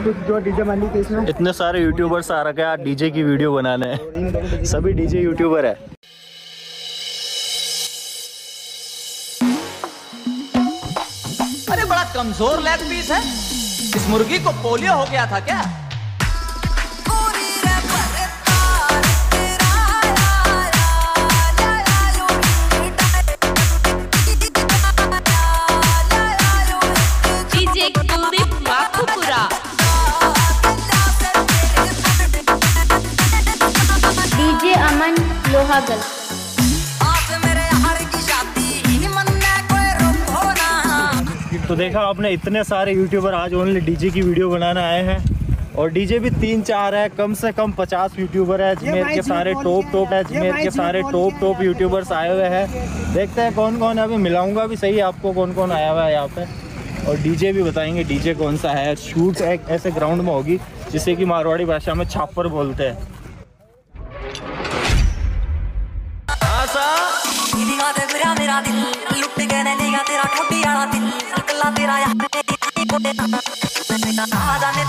कुछ जो डीजे मानी थी इसमें। इतने सारे यूट्यूबर्स आ रखे हैं डीजे की वीडियो बनाने हैं, सभी डीजे यूट्यूबर है। अरे बड़ा कमजोर लेग पीस है, इस मुर्गी को पोलियो हो गया था क्या? डीजे अमन लोहागल। तो देखा आपने, इतने सारे यूट्यूबर आज ओनली डीजे की वीडियो बनाने आए हैं, और डीजे भी 3-4 है, कम से कम 50 यूट्यूबर है। अजमेर के सारे टॉप है, अजमेर के सारे टॉप यूट्यूबर्स आए हुए हैं। देखते हैं कौन कौन है, अभी मिलाऊंगा भी सही आपको कौन कौन आया हुआ है यहाँ पे, और डीजे भी बताएंगे डीजे कौन सा है। शूट एक ऐसे ग्राउंड में होगी जिसे कि मारवाड़ी भाषा में छापर बोलते हैं। मेरा दिल लुट के तेरा ठोडी वाला दिल कल्ला तेरा यार